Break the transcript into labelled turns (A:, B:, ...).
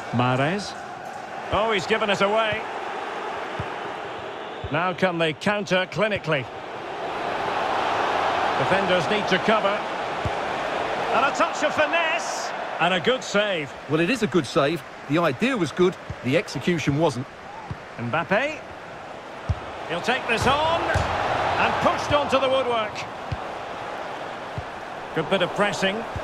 A: Mahrez. Oh, he's given it away. Now can they counter clinically? Defenders need to cover. And a touch of finesse. And a good save.
B: Well, it is a good save. The idea was good, the execution wasn't.
A: Mbappe. He'll take this on. And pushed onto the woodwork. Good bit of pressing.